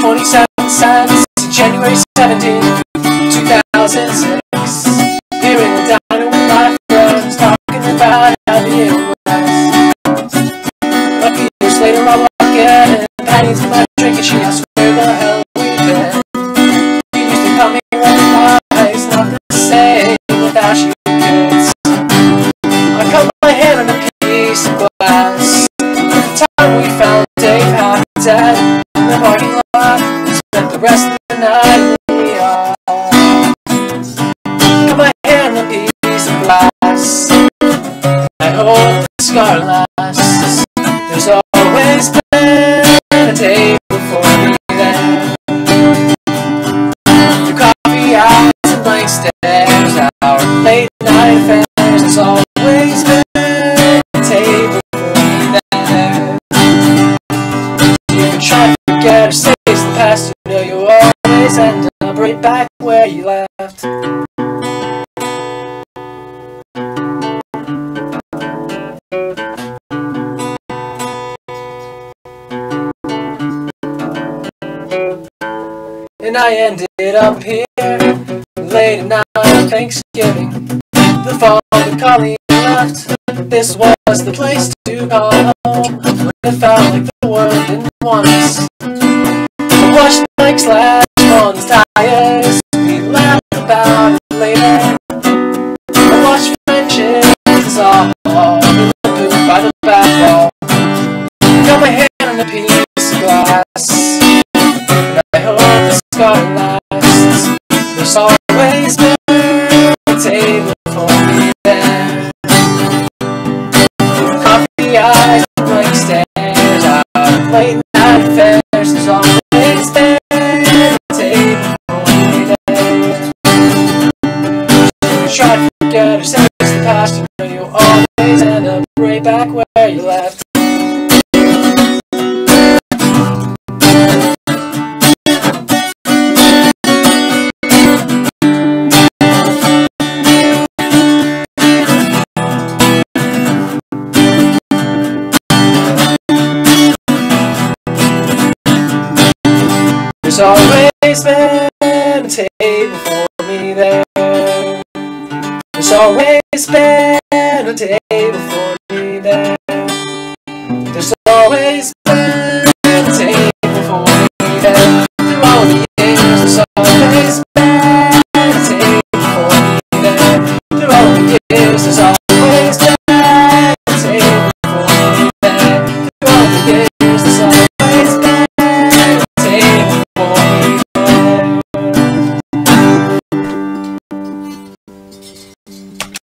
27 cents, January 17th, 2006. Here in the diner with my friends, talking about how the year was. A few years later I walk in, and Patty's in my drink, and she asks where the hell we've been. You used to call me running eyes, nothing to say without you kids. I cut my hand on a piece of glass. The time we found Dave half dead in the parking lot, spent the rest of the night in the yard. Cut my hand on a piece of glass. I hope the scar lasts. There's always been a table for me there. Your coffee eyes and blank stares, our late night affairs. There's always been a table for me there. You can try to forget or say it's the past, you know you always end up right back where you left. And I ended up here late at night on Thanksgiving. The fall of Colleen left. This was the place to call home when it felt like the world didn't want us. I watched Mike slash on his tires. We laughed about it later. I watched friendship dissolve in the booth by the back wall. Got my hand on a piece of glass. I hope the scar lasts. There's always been a table for me there. Coffee eyes and blank stares, our late night affairs. There's always been a table for me there. You try to forget or say it's the past, you know you always end up right back where you left. There's always been a table for me there. There's always been a table for me there. There's always